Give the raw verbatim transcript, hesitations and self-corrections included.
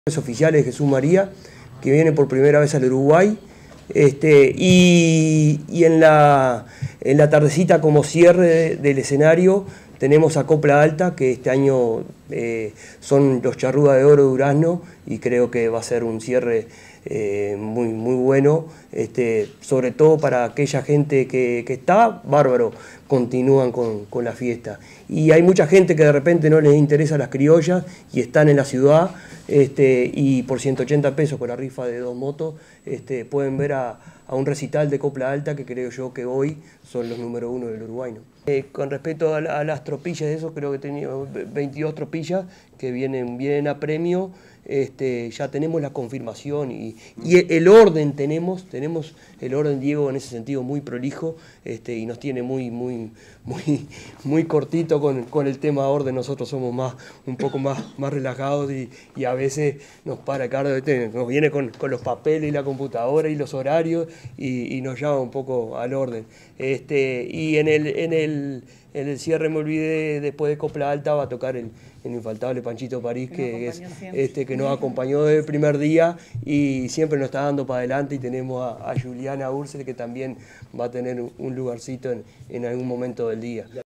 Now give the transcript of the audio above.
Oficiales de Jesús María, que viene por primera vez al Uruguay, este, y, y en, la, en la tardecita como cierre de, del escenario tenemos a Copla Alta, que este año eh, son los Charrúa de Oro de Durazno, y creo que va a ser un cierre eh, muy, muy bueno, este, sobre todo para aquella gente que, que está, bárbaro, continúan con, con la fiesta. Y hay mucha gente que de repente no les interesa las criollas y están en la ciudad, este, y por ciento ochenta pesos con la rifa de dos motos este, pueden ver a, a un recital de Copla Alta que creo yo que hoy son los número uno del Uruguay, ¿no? Eh, con respecto a, a las tropillas, eso creo que he tenido veintidós tropillas que vienen, vienen a premio. Este, ya tenemos la confirmación y, y el orden tenemos, tenemos el orden, Diego, en ese sentido muy prolijo, este, y nos tiene muy, muy, muy, muy cortito con, con el tema orden. Nosotros somos más, un poco más, más relajados y, y a veces nos para Carlos, nos viene con, con los papeles y la computadora y los horarios y, y nos llama un poco al orden. Este, y en el, en el, en el cierre me olvidé, después de Copla Alta va a tocar el, el infaltable Panchito París, que, que, es, este, que nos acompañó desde el primer día y siempre nos está dando para adelante, y tenemos a, a Juliana Ursel, que también va a tener un lugarcito en, en algún momento del día.